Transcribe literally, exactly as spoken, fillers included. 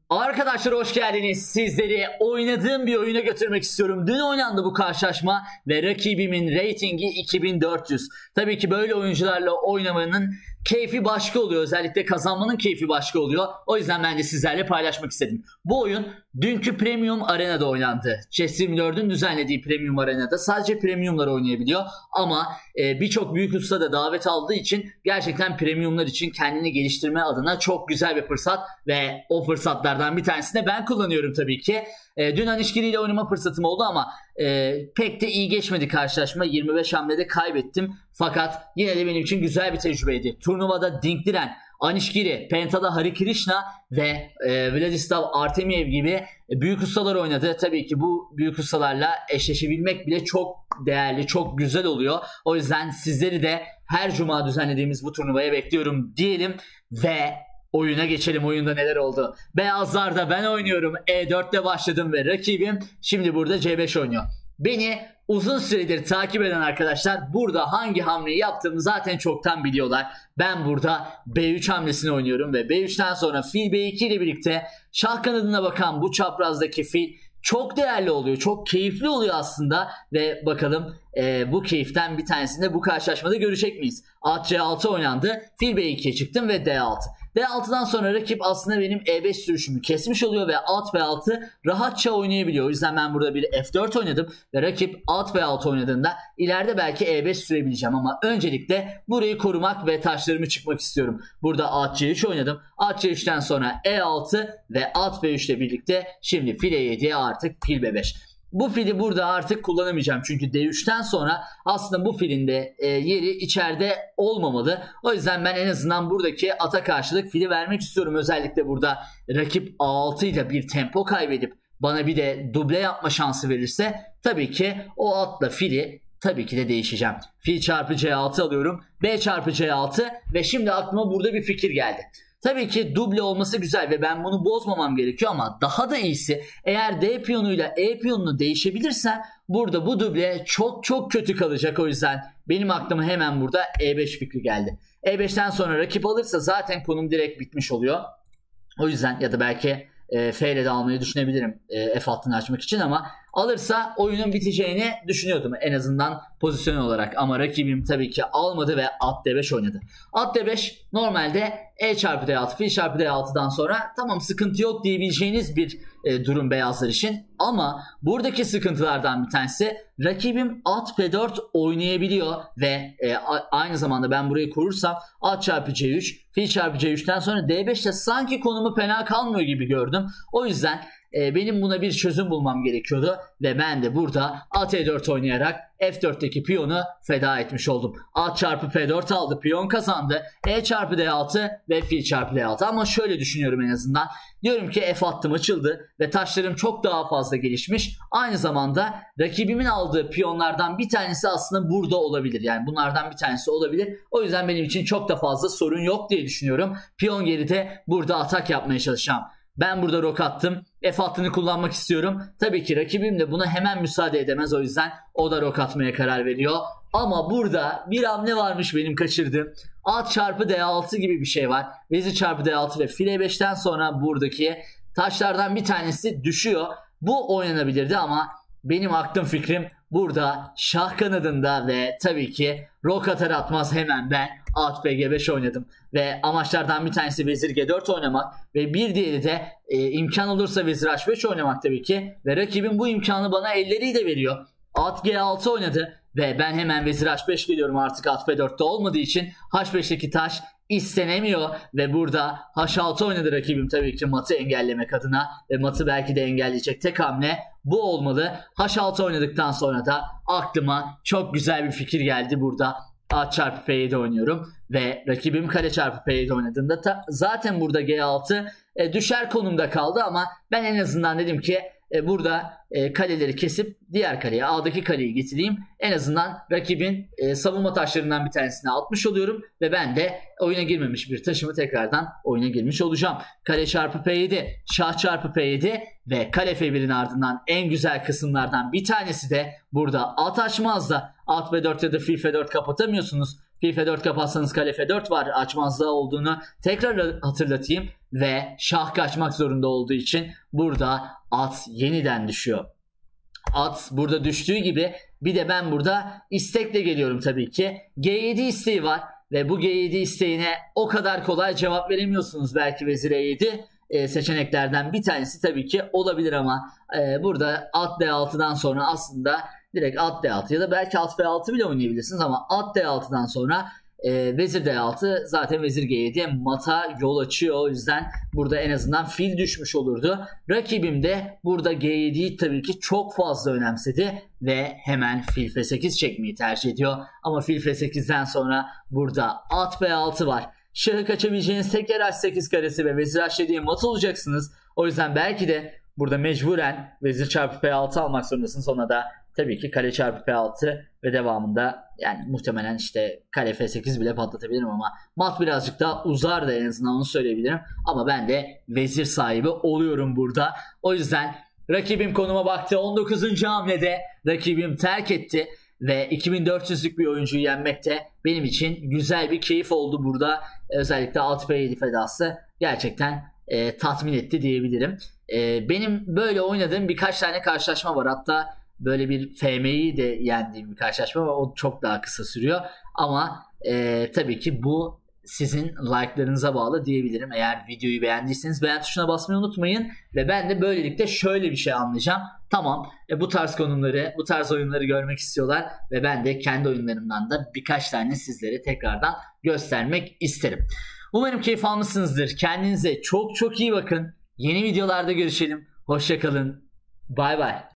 Arkadaşlar hoş geldiniz. Sizleri oynadığım bir oyuna götürmek istiyorum. Dün oynandı bu karşılaşma ve rakibimin reytingi iki bin dört yüz. Tabii ki böyle oyuncularla oynamanın keyfi başka oluyor. Özellikle kazanmanın keyfi başka oluyor. O yüzden ben de sizlerle paylaşmak istedim. Bu oyun dünkü Premium Arena'da oynandı. Chess yirmi dördün düzenlediği Premium Arena'da sadece Premium'lar oynayabiliyor. Ama e, birçok büyük usta da davet aldığı için gerçekten Premium'lar için kendini geliştirme adına çok güzel bir fırsat. Ve o fırsatlardan bir tanesini de ben kullanıyorum tabii ki. E, dün Anişkili ile oynama fırsatım oldu ama e, pek de iyi geçmedi karşılaşma. yirmi beş hamlede kaybettim. Fakat yine de benim için güzel bir tecrübeydi. Turnuvada Dinkliren, Anişkili, Penta'da Hari Krishna ve e, Vladislav Artemiev gibi büyük ustalar oynadı. Tabii ki bu büyük ustalarla eşleşebilmek bile çok değerli, çok güzel oluyor. O yüzden sizleri de her cuma düzenlediğimiz bu turnuvaya bekliyorum diyelim ve oyuna geçelim. Oyunda neler oldu? Beyazlarda ben oynuyorum. E dörtte başladım ve rakibim şimdi burada C beş oynuyor. Beni uzun süredir takip eden arkadaşlar burada hangi hamleyi yaptığımı zaten çoktan biliyorlar. Ben burada B üç hamlesini oynuyorum ve B üçten sonra fil B iki ile birlikte şah kanadına bakan bu çaprazdaki fil çok değerli oluyor. Çok keyifli oluyor aslında ve bakalım e, bu keyiften bir tanesini de bu karşılaşmada görecek miyiz? At C altı oynandı. Fil B ikiye çıktım ve D altı. D altıdan sonra rakip aslında benim E beş sürüşümü kesmiş oluyor ve at B altı rahatça oynayabiliyor. O yüzden ben burada bir F dört oynadım ve rakip at B altı oynadığında ileride belki E beş sürebileceğim ama öncelikle burayı korumak ve taşlarımı çıkmak istiyorum. Burada at C üç oynadım. At C üçten sonra E altı ve at B üç ile birlikte şimdi fil E yediye artık fil B beş. Bu fili burada artık kullanamayacağım. Çünkü D üçten sonra aslında bu filin de e, yeri içeride olmamalı. O yüzden ben en azından buradaki ata karşılık fili vermek istiyorum. Özellikle burada rakip A altı ile bir tempo kaybedip bana bir de duble yapma şansı verirse tabii ki o atla fili tabii ki de değişeceğim. Fil çarpı C altı alıyorum. B çarpı C altı ve şimdi aklıma burada bir fikir geldi. Tabii ki duble olması güzel ve ben bunu bozmamam gerekiyor ama daha da iyisi eğer D piyonuyla E piyonunu değişebilirsem burada bu duble çok çok kötü kalacak. O yüzden benim aklıma hemen burada E beş fikri geldi. E beşten sonra rakip alırsa zaten konum direkt bitmiş oluyor. O yüzden ya da belki e, F ile de almayı düşünebilirim e, F hattını açmak için ama alırsa oyunun biteceğini düşünüyordum en azından pozisyon olarak ama rakibim tabii ki almadı ve at D beş oynadı. At D beş normalde E çarpı D altı, fil çarpı D altıdan sonra tamam sıkıntı yok diyebileceğiniz bir e, durum beyazlar için ama buradaki sıkıntılardan bir tanesi rakibim at F dört oynayabiliyor ve e, aynı zamanda ben burayı korursam at çarpı C üç, fil çarpı C üçten sonra D beşte sanki konumu fena kalmıyor gibi gördüm. O yüzden e, benim buna bir çözüm bulmam gerekiyordu ve ben de burada at E dört oynayarak F dörtteki piyonu feda etmiş oldum. At çarpı F dört aldı, piyon kazandı. E çarpı D altı ve fil çarpı D altı ama şöyle düşünüyorum en azından. Diyorum ki F hattım açıldı ve taşlarım çok daha fazla gelişmiş. Aynı zamanda rakibimin aldığı piyonlardan bir tanesi aslında burada olabilir. Yani bunlardan bir tanesi olabilir. O yüzden benim için çok da fazla sorun yok diye düşünüyorum. Piyon geride burada atak yapmaya çalışacağım. Ben burada rok attım. F hattını kullanmak istiyorum. Tabii ki rakibim de buna hemen müsaade edemez. O yüzden o da rok atmaya karar veriyor. Ama burada bir hamle varmış benim kaçırdığım. At çarpı D altı gibi bir şey var. Vezir çarpı D altı ve fil E beşten sonra buradaki taşlardan bir tanesi düşüyor. Bu oynanabilirdi ama benim aklım fikrim burada şah kanadında ve tabii ki rok atar atmaz hemen ben at B G beş oynadım. Ve amaçlardan bir tanesi vezir G dört oynamak ve bir diğeri de e, imkan olursa vezir H beş oynamak tabii ki. Ve rakibim bu imkanı bana elleriyle veriyor. At G altı oynadı ve ben hemen vezir H beş geliyorum artık at F dörtte olmadığı için H beşteki taş istenemiyor ve burada H altı oynadı rakibim tabii ki matı engellemek adına ve matı belki de engelleyecek tek hamle bu olmalı. H altı oynadıktan sonra da aklıma çok güzel bir fikir geldi burada. At çarpı F yedi oynuyorum ve rakibim kale çarpı F yedi oynadığında ta, zaten burada G altı e, düşer konumda kaldı ama ben en azından dedim ki e, burada e, kaleleri kesip diğer kaleye A'daki kaleyi getireyim. En azından rakibin e, savunma taşlarından bir tanesini atmış oluyorum ve ben de oyuna girmemiş bir taşımı tekrardan oyuna girmiş olacağım. Kale çarpı F yedi, şah çarpı F yedi ve kale F birin ardından en güzel kısımlardan bir tanesi de burada at açmazda. At F dört ya da fil F dört kapatamıyorsunuz. Fil F dört kapatsanız kale F dört var açmazda olduğunu tekrar hatırlatayım. ve şah kaçmak zorunda olduğu için burada at yeniden düşüyor. At burada düştüğü gibi bir de ben burada istekle geliyorum tabii ki. G yedi isteği var ve bu G yedi isteğine o kadar kolay cevap veremiyorsunuz belki vezir E yedi e, seçeneklerden bir tanesi tabii ki olabilir ama e, burada at D altıdan sonra aslında direkt at D altı ya da belki at F altı bile oynayabilirsiniz ama at D altıdan sonra e, vezir D altı zaten vezir G yediye mata yol açıyor. O yüzden burada en azından fil düşmüş olurdu. Rakibim de burada G yediyi tabii ki çok fazla önemsedi ve hemen fil F sekiz çekmeyi tercih ediyor. Ama fil F sekizden sonra burada at B altı var. Şahı kaçabileceğiniz tek yer H sekiz karesi ve vezir H yediye mat olacaksınız. O yüzden belki de burada mecburen vezir çarpı F altı almak zorundasınız. Sonra da tabii ki kale çarpı F altı ve devamında yani muhtemelen işte kale F sekiz bile patlatabilirim ama mat birazcık daha uzar da en azından onu söyleyebilirim. Ama ben de vezir sahibi oluyorum burada. O yüzden rakibim konuma baktı. on dokuzuncu hamlede rakibim terk etti ve iki bin dört yüzlük bir oyuncuyu yenmek de benim için güzel bir keyif oldu burada. Özellikle at B yedi fedası gerçekten e, tatmin etti diyebilirim. E, benim böyle oynadığım birkaç tane karşılaşma var. Hatta böyle bir F M'yi de yendiğim bir karşılaşma var. O çok daha kısa sürüyor. Ama e, tabii ki bu sizin like'larınıza bağlı diyebilirim. Eğer videoyu beğendiyseniz beğen tuşuna basmayı unutmayın. Ve ben de böylelikle şöyle bir şey anlayacağım. Tamam e, bu tarz konuları, bu tarz oyunları görmek istiyorlar. Ve ben de kendi oyunlarımdan da birkaç tane sizlere tekrardan göstermek isterim. Umarım keyif almışsınızdır. Kendinize çok çok iyi bakın. Yeni videolarda görüşelim. Hoşça kalın. Bay bay.